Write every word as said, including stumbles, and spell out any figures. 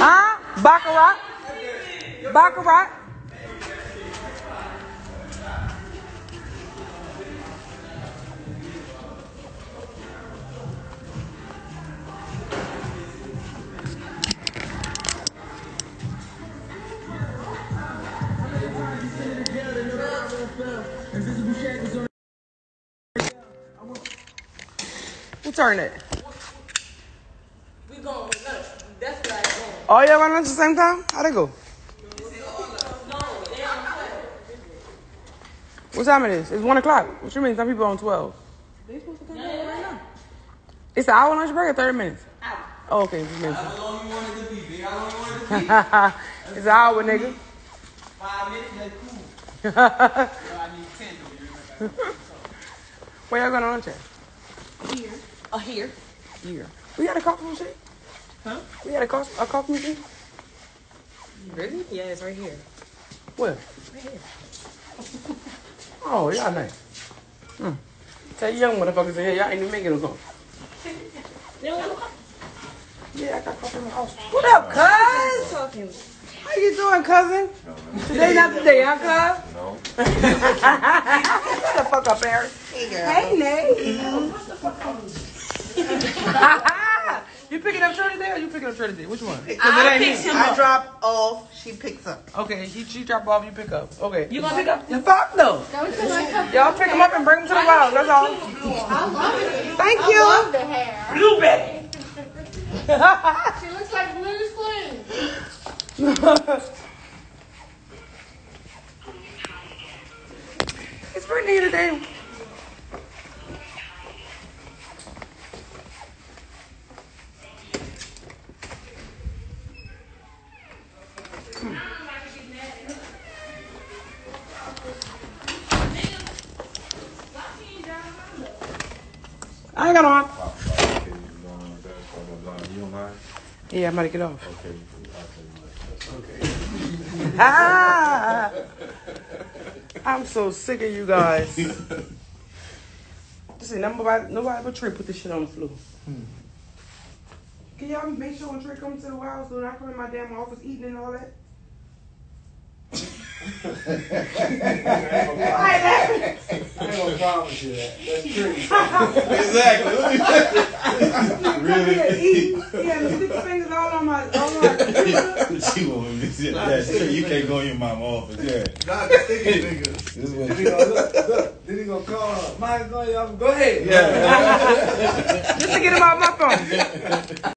Huh? Baccarat? Baccarat? Who turned it? We going with lunch. That's what I going. Oh, y'all run lunch at the same time? How'd it go? What time it is? It's one o'clock. What you mean? Some people on twelve. They supposed to come out right now. It's an hour lunch break or thirty minutes? Hour. Oh, okay. Just minutes. How long you want it to be, big? How long you want it to be? It's an hour, nigga. Five minutes, that's cool. Where Well, I need ten to be. y'all going to lunch at? Here. Oh, here. Here. We had a coffee machine? Huh? We had a, co- a coffee machine? Really? Yeah, it's right here. Where? Right here. Oh, y'all nice. Hmm. Tell you young motherfuckers in here, y'all ain't even making no coffee. You don't want to Yeah, I got coffee in my house. What up, cuz? talking. How you doing, cousin? Today not the day, huh, cuz? No. Shut the fuck up, Eric. Hey, girl. Hey, Nate. You picking up Trinity or you picking up Trinity? Which one? Because it I ain't picked me. him I up. drop off, she picks up. Okay, he, she drop off, you pick up. Okay. You gonna pick up? The fuck no. Y'all pick him up and bring him to the house. That's all. I love it. Thank I you. love the hair. Blueberry. She looks like Blue's Queen. It's Brittany today. I ain't got on. You don't mind? Yeah, I'm about to get off. Okay. Okay. Ah! I'm so sick of you guys. Listen, nobody, nobody but Trey put this shit on the floor. Can y'all make sure when Trey comes to the house, so when I come in my damn office eating and all that? I ain't gonna promise you that. That's true. Exactly. Really? Yeah, the six fingers all on my, all on my computer. She want me to sit. That's true. You can't go in your mama's office. Yeah. Not the sticky fingers. This is Then what he gonna look, look. Then he gonna call her. Mine's on you. Go ahead. Yeah. Just to get him off my phone.